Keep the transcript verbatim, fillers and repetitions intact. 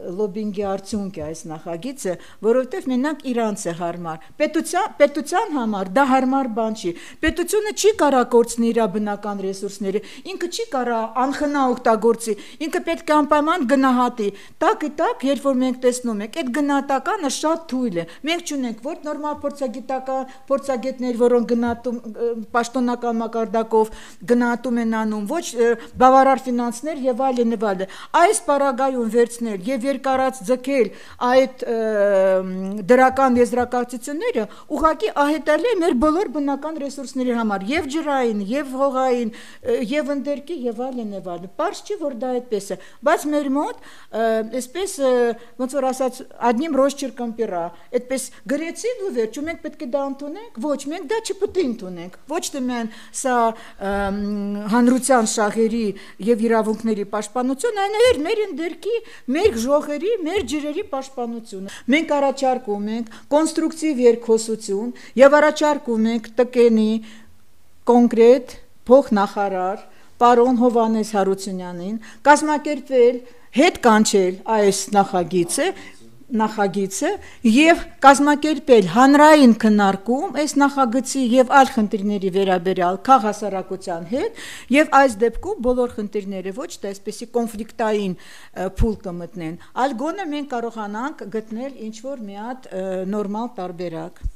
լոբինգի արդյունք է այս նախագիծը, որովհետև մենակ իրանց է հարմար։ Պետության, պետության համար դա հարմար բան չի։ Պետությունը չի կարա կորցնի իր բնական ռեսուրսները, ինքը չի կարա անխնա օգտագործի, ինքը պետք է անպայման գնահատի։ Տակի տակ, երբ որ մենք տեսնում ենք, այդ գնահատականը շատ թույլ է։ Մենք չունենք ոչ նորմալ փորձագիտական փորձագետներ, որոնք գնահատում պաշտոնական մակարդակով գնահատում են անում, ոչ բավարար ֆինանսներ եւ այլն եւ այլն։ Այս պարագայում վերցնել եւ երկարած ձգել այդ դրական եզրակացությունները ուղղակի ահետալի է մեր բոլոր բնական ռեսուրսների համար, եւ ջրային, եւ հողային, եւ ընդերքի եւ այլն եւ այլն։ Պարզ չի, որ դա այդպես է, բայց մեր մոտ այսպես ոնց որ ասած одним росчерком пера, այդպես գրեցին ու վերջում մենք պետք է դա ընդունենք, ոչ, մենք դա չպետք է ընդունենք, ոչ թե մենք սա հանրության շահերի եւ իրավունքների պաշտպանություն, այլ մեր ընդերքի, մեր ժողերի, մեր ջրերի պաշտպանությունը։ Մենք առաջարկում ենք կոնստրուկտիվ երկխոսություն եւ առաջարկում ենք տկենի կոնկրետ փոխնախարար պարոն Հովհաննես Հարությունյանին կազմակերպել հետ կանչել այս նախագիծը նախագիծը եւ կազմակերպել հանրային քննարկում այս նախագծի եւ այլ խնդիրների վերաբերյալ քաղաքասարակության հետ եւ այս դեպքում բոլոր խնդիրները ոչ թե այսպեսի կոնֆլիկտային փուլ կմտնեն, այլ գոնե մենք կարողանանք գտնել ինչ որ մի հատ նորմալ տարբերակ։